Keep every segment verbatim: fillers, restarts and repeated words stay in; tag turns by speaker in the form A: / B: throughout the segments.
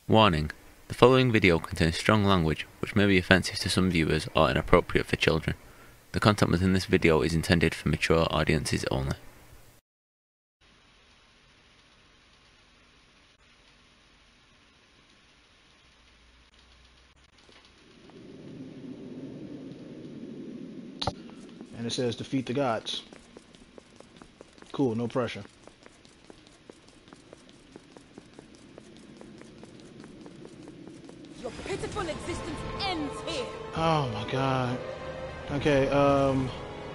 A: Warning: the following video contains strong language which may be offensive to some viewers or inappropriate for children. The content within this video is intended for mature audiences only.
B: And it says defeat the gods. Cool, no pressure.
C: Your pitiful existence ends here.
B: Oh my god. Okay, um...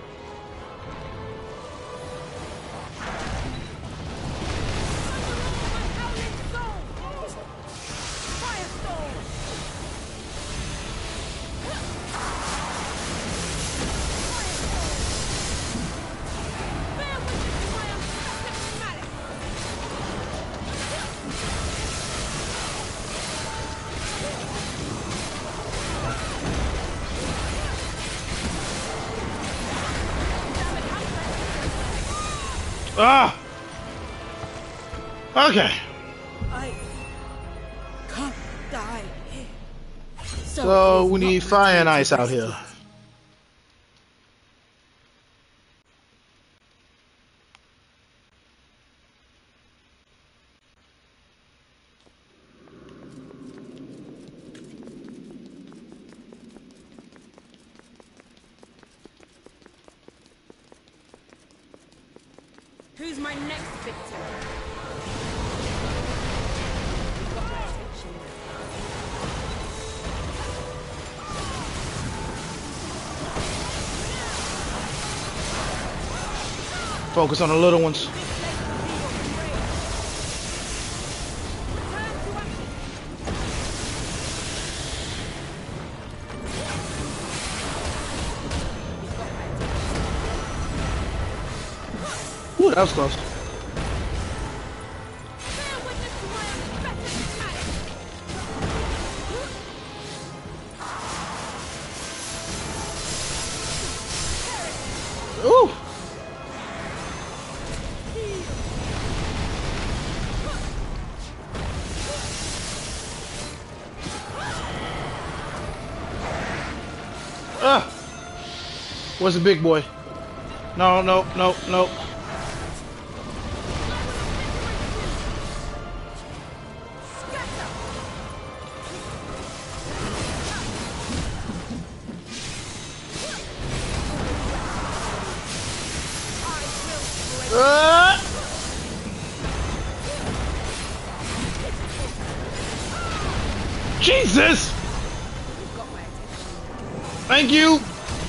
B: Ah! Okay.
C: I can't die here.
B: So we need fire and ice out here.
C: Who's my next victim? You've got my attention now.
B: Focus on the little ones. Ooh, that was close. Ooh. Ah. Where's the big boy? No, no, no, no. Uh, Jesus! Thank you!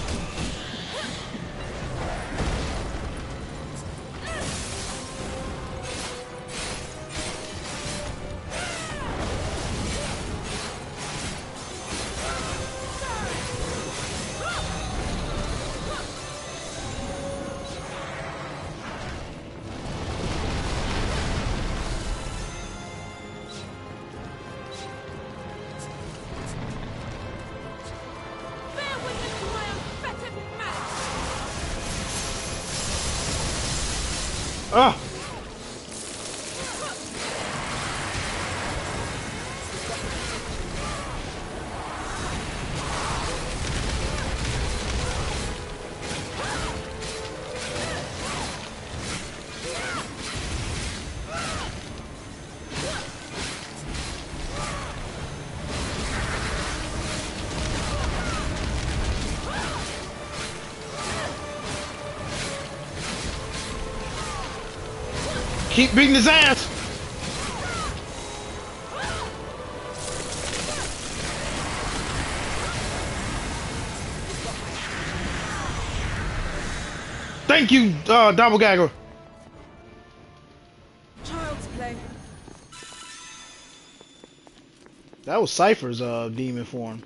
B: Ah! Keep beating his ass! Thank you, uh, Doppelganger!
C: Child's play.
B: That was Cypher's, uh, demon form.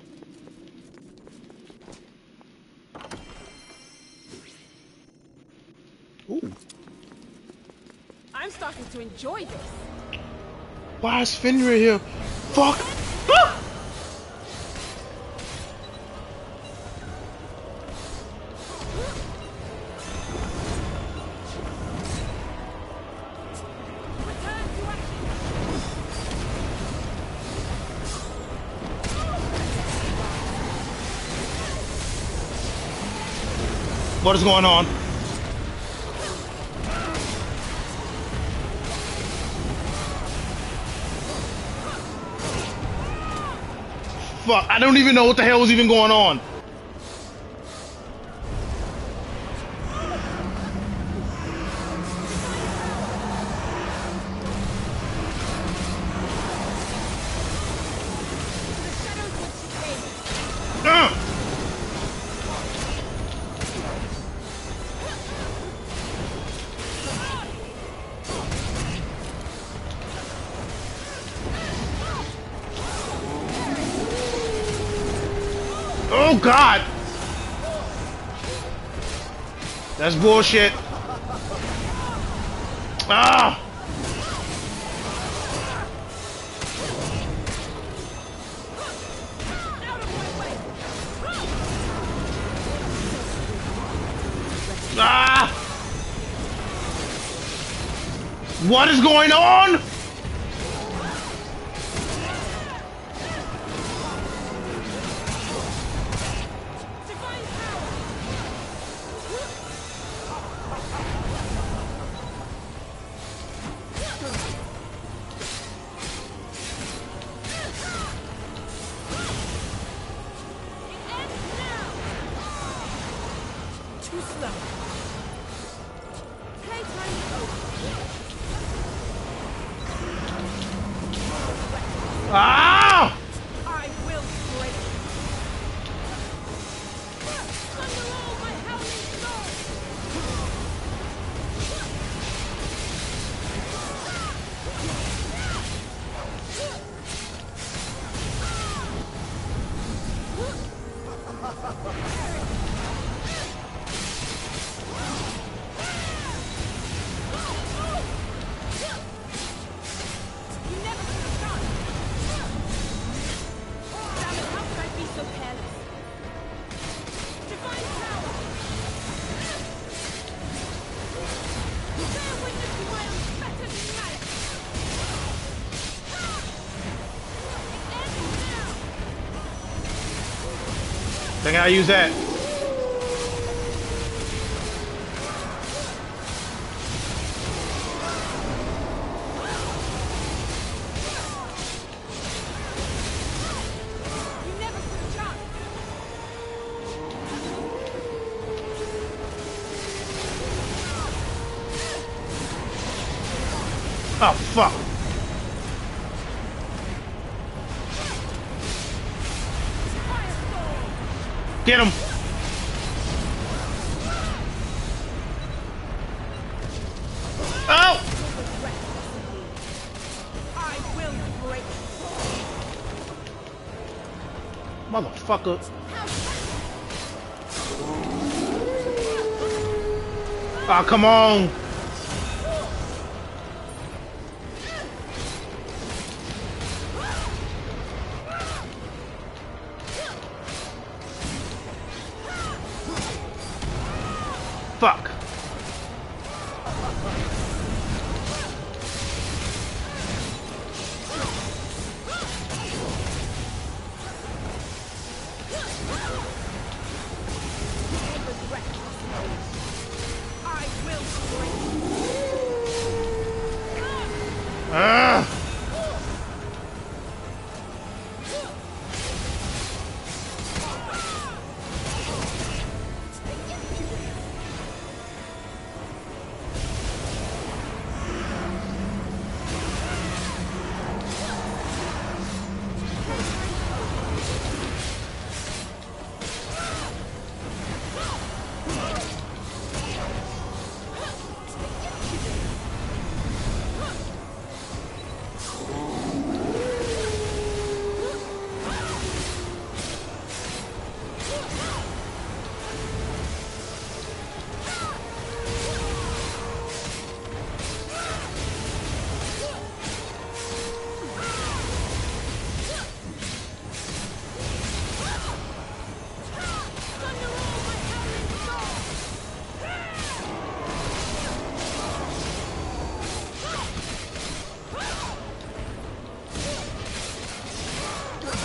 B: Ooh.
C: I'm starting to enjoy this.
B: Why is Fenrir here? Fuck! Ah!
C: Return to action.
B: What is going on? Fuck, I don't even know what the hell is even going on. Uh. Oh God! That's bullshit. Ah! Ah! What is going on?
C: Too slow. Playtime is over.
B: Ah!
C: I will break. Thunder roll my howling soul. You never could have done. Damn it, how could I be so careless? Divine power. Bear witness to my unfettered malice. It ends now.
B: Think I use that.
C: You never stood a chance.
B: Oh fuck!
C: Firestorm.
B: Get him! Oh!
C: I will break.
B: Motherfucker! Ah, come on! Fuck!
C: I will break.
B: Ah!
C: Thunder roll my howling soul.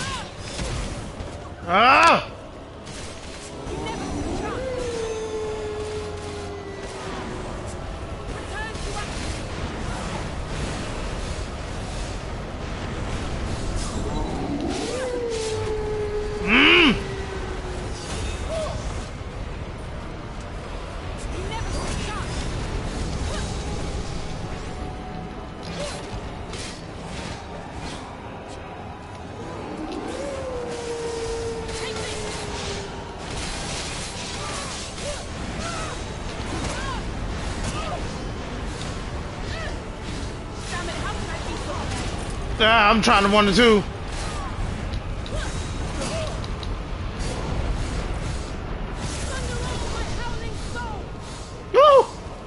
B: Ah!
C: You never stood a chance.
B: Ah, I'm trying to one to two.
C: Thunder over my howling soul!
B: Woo!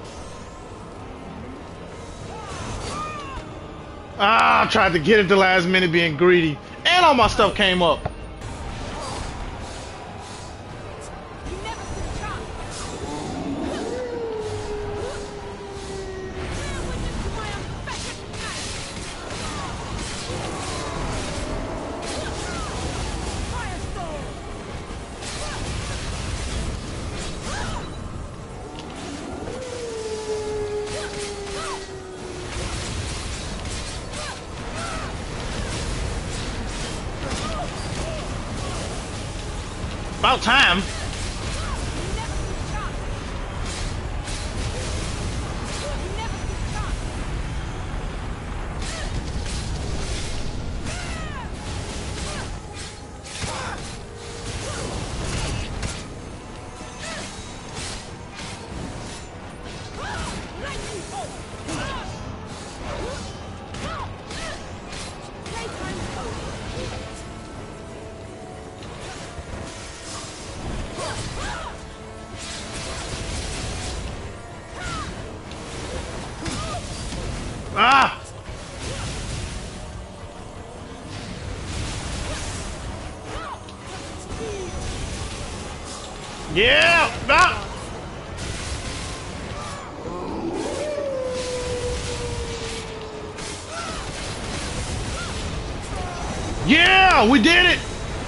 B: Ah, I tried to get it the last minute being greedy. And all my stuff came up.
C: You never stood a chance! Bear witness to my unfettered malice! Firestorm!
B: About time.
C: You never stood a chance! You never stood a chance! Lightning bolt! Playtime's over!
B: Ah! Yeah! Ah! Yeah! We did it!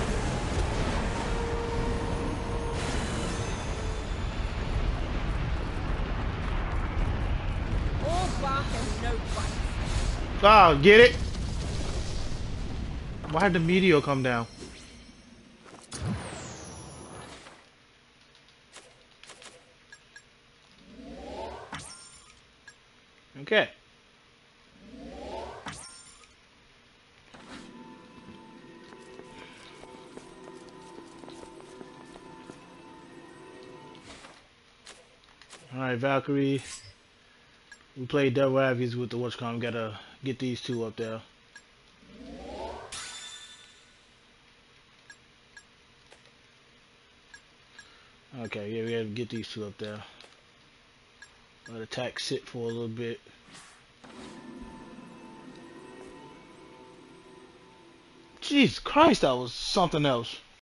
C: All bark and no bite.
B: Oh, get it? Why did the meteor come down? Okay. Alright, Valkyrie. We played Devil Advocates with the WatchCom. Gotta get these two up there. Okay, yeah, we gotta get these two up there. Let attack sit for a little bit. Jesus Christ, that was something else.